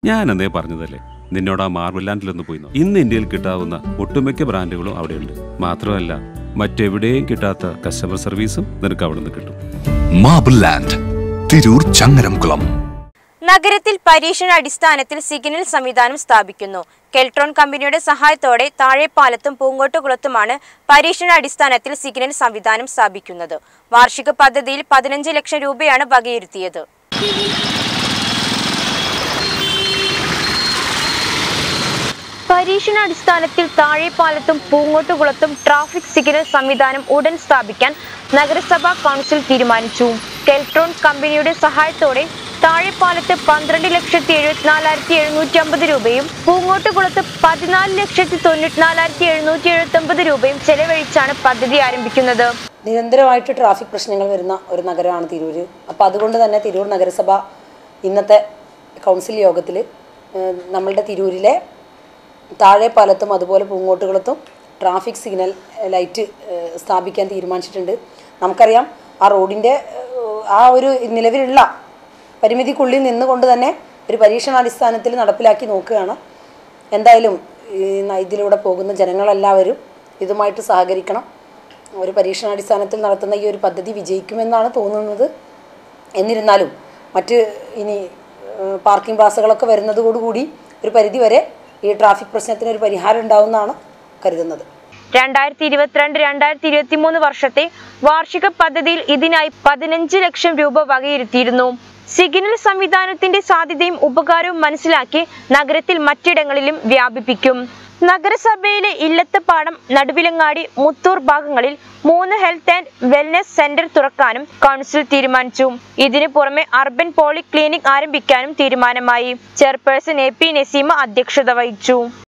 ഞാൻ എന്തേ പറഞ്ഞതല്ലേ, നിന്നോട് ആ മാർബിൾ ലാൻഡിലൊന്ന് പോയി. ഇന്ന് ഇന്ത്യയിൽ കിട്ടാവുന്ന ഒട്ടുമിക്ക ബ്രാൻഡുകളും അവിടെയുണ്ട്. മാത്രമല്ല മറ്റെവിടെയും കിട്ടാത്ത കസ്റ്റമർ സർവീസും നിനക്ക് അവിടെ നിന്ന് കിട്ടും. Marble land, Tirur, Changaramkulam. നഗരത്തിൽ പരീക്ഷണാടിസ്ഥാനത്തിൽ സിഗ്നൽ സംവിധാനം സ്ഥാപിക്കുന്നു. കെൽട്രോൺ കമ്പനിയുടെ സഹായത്തോടെ താഴെപ്പാലത്തും പൂങ്കോട്ടുകുളത്തുമാണ് പരീക്ഷണാടിസ്ഥാനത്തിൽ സിഗ്നൽ സംവിധാനം സ്ഥാപിക്കുന്നത്. വാർഷിക പദ്ധതിയിൽ 15 ലക്ഷം രൂപയാണ് വകയിരുത്തിയത്. പരീക്ഷണാടിസ്ഥാനത്തിൽ താഴെപ്പാലത്തും പൂങ്കോട്ടുകുളത്തും ട്രാഫിക് സിഗ്നൽ സംവിധാനം ഉടൻ സ്ഥാപിക്കാൻ നഗരസഭാ കൗൺസിൽ തീരുമാനിച്ചു. കെൽട്രോൺ കമ്പനിയുടെ സഹായത്തോടെ താഴെപ്പാലത്ത് 12,74,750 രൂപയും പൂങ്കോട്ടുകുളത്ത് 14,94,779 രൂപയും ചെലവഴിച്ചാണ് പദ്ധതി ആരംഭിക്കുന്നത്. നിരന്തരമായിട്ട് ട്രാഫിക് പ്രശ്നങ്ങൾ വരുന്ന ഒരു നഗരമാണ് തിരൂർ. അപ്പോൾ അതുകൊണ്ട് തന്നെ തിരൂർ നഗരസഭ ഇന്നത്തെ കൗൺസിൽ യോഗത്തിൽ നമ്മളുടെ തിരൂരിലെ താഴെപ്പാലത്തും അതുപോലെ പൂങ്കോട്ടുകുളത്തും ട്രാഫിക് സിഗ്നൽ ലൈറ്റ് സ്ഥാപിക്കാൻ തീരുമാനിച്ചിട്ടുണ്ട്. നമുക്കറിയാം ആ റോഡിൻ്റെ ആ ഒരു നിലവിലുള്ള പരിമിതിക്കുള്ളിൽ നിന്നുകൊണ്ട് തന്നെ ഒരു പരീക്ഷണാടിസ്ഥാനത്തിൽ നടപ്പിലാക്കി നോക്കുകയാണ്. എന്തായാലും ഇതിലൂടെ പോകുന്ന ജനങ്ങളെല്ലാവരും ഇതുമായിട്ട് സഹകരിക്കണം. ഒരു പരീക്ഷണാടിസ്ഥാനത്തിൽ നടത്തുന്ന ഈ ഒരു പദ്ധതി വിജയിക്കുമെന്നാണ് തോന്നുന്നത്. എന്നിരുന്നാലും മറ്റ് ഇനി പാർക്കിംഗ് പ്ലാസകളൊക്കെ വരുന്നതോടുകൂടി ഒരു പരിധിവരെ ഈ ട്രാഫിക് പ്രശ്നത്തിന് ഒരു പരിഹാരം ഉണ്ടാവുമെന്നാണ് കരുതുന്നത്. 2022-2023 വർഷത്തെ വാർഷിക പദ്ധതിയിൽ ഇതിനായി 15 ലക്ഷം രൂപ വകയിരുത്തിയിരുന്നു. സിഗ്നൽ സംവിധാനത്തിന്റെ സാധ്യതയും ഉപകാരവും മനസ്സിലാക്കി നഗരത്തിൽ മറ്റിടങ്ങളിലും വ്യാപിപ്പിക്കും. നഗരസഭയിലെ ഇല്ലത്തപ്പാടം, നടുവിലങ്ങാടി, മുത്തൂർ ഭാഗങ്ങളിൽ 3 ഹെൽത്ത് ആൻഡ് വെൽനസ് സെന്റർ തുറക്കാനും കൗൺസിൽ തീരുമാനിച്ചു. ഇതിനു പുറമെ അർബൻ പോളി ക്ലിനിക് ആരംഭിക്കാനും തീരുമാനമായി. ചെയർപേഴ്സൺ AP നസീമ അധ്യക്ഷത വഹിച്ചു.